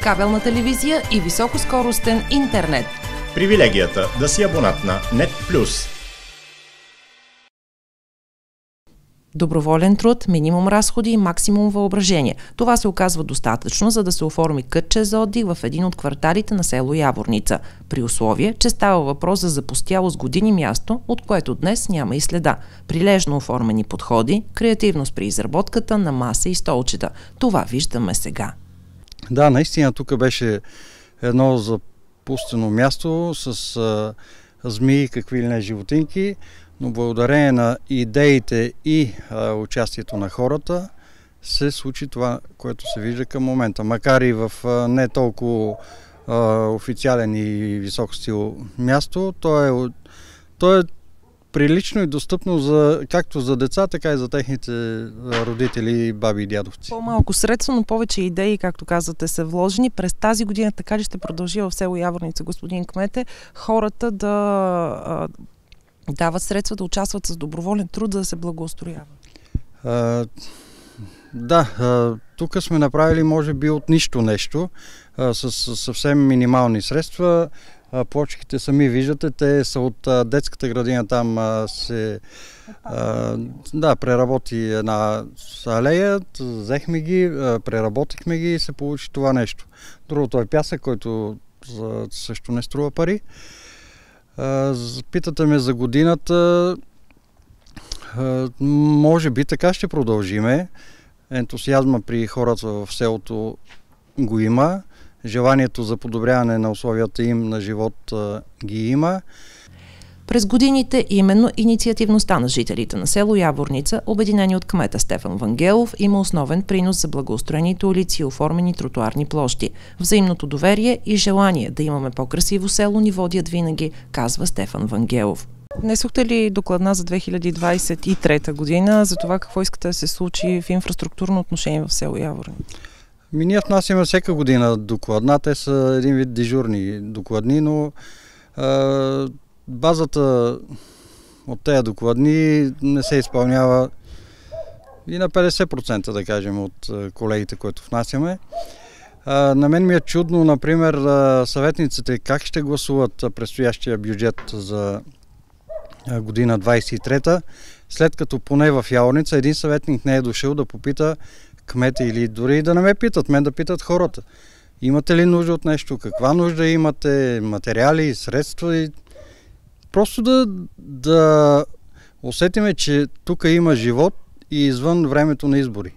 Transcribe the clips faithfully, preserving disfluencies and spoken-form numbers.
кабелна телевизия и високоскоростен интернет. Привилегията да си абонат на Нет Плюс. Доброволен труд, минимум разходи и максимум въображение. Това се оказва достатъчно, за да се оформи кътче за отдих в един от кварталите на село Яворница, при условие, че става въпрос за запустяло с години място, от което днес няма и следа. Прилежно оформени подходи, креативност при изработката на маса и столчета. Това виждаме сега. Да, наистина тук беше едно запустено място с а, змии, какви ли не животинки, но благодарение на идеите и а, участието на хората се случи това, което се вижда към момента. Макар и в а, не толкова а, официален и висок стил място, то е, то е прилично и достъпно за, както за деца, така и за техните родители, баби и дядовци. По-малко средства, но повече идеи, както казвате, са вложени. През тази година така ли ще продължи в село Яворница, господин кмете, хората да а, дават средства, да участват с доброволен труд, за да се благоустроява? А, да, а, тук сме направили може би от нищо нещо, а, с, с съвсем минимални средства. Плочките сами виждате, те са от а, детската градина, там а, се а, да, преработи една алея, взехме ги, а, преработихме ги и се получи това нещо. Другото е пясък, който а, също не струва пари. А, питате ме за годината, а, може би така ще продължиме. Ентусиазма при хората в селото го има. Желанието за подобряване на условията им на живот а, ги има. През годините именно инициативността на жителите на село Яворница, обединени от кмета Стефан Вангелов, има основен принос за благоустроените улици и оформени тротуарни площи. Взаимното доверие и желание да имаме по-красиво село ни водят винаги, казва Стефан Вангелов. Внесохте ли докладна за две хиляди двадесет и трета година за това какво искате да се случи в инфраструктурно отношение в село Яворница? Ми ние внасяме всяка година докладна, те са един вид дежурни докладни, но а, базата от тези докладни не се изпълнява и на петдесет процента, да кажем, от колегите, които внасяме. А, на мен ми е чудно, например, съветниците как ще гласуват предстоящия бюджет за година двадесет и трета, след като поне в Яворница един съветник не е дошъл да попита кмета или дори да не ме питат, мен да питат хората. Имате ли нужда от нещо? Каква нужда имате? Материали, средства? И просто да, да усетиме, че тук има живот и извън времето на избори.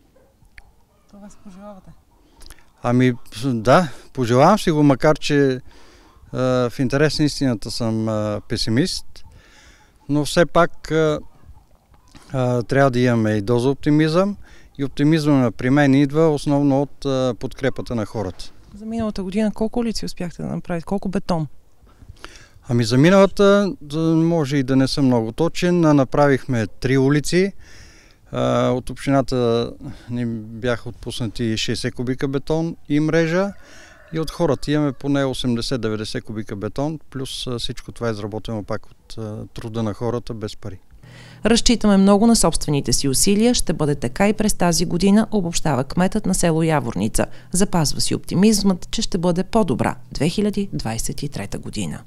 Това си пожелавате? Ами да, пожелавам си го, макар че а, в интерес на истината съм а, песимист, но все пак а, а, трябва да имаме и доза оптимизъм. И оптимизма при мен идва основно от а, подкрепата на хората. За миналата година колко улици успяхте да направите? Колко бетон? Ами за миналата, може и да не съм много точен, направихме три улици. А, от общината ни бяха отпуснати шейсет кубика бетон и мрежа. И от хората имаме поне осемдесет до деветдесет кубика бетон, плюс всичко това е изработено пак от а, труда на хората без пари. Разчитаме много на собствените си усилия, ще бъде така и през тази година, обобщава кметът на село Яворница. Запазва си оптимизмът, че ще бъде по-добра две хиляди двадесет и трета година.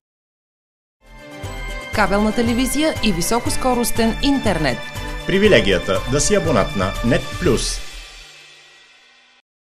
Кабелна телевизия и високоскоростен интернет. Привилегията да си абонат на Нет Плюс.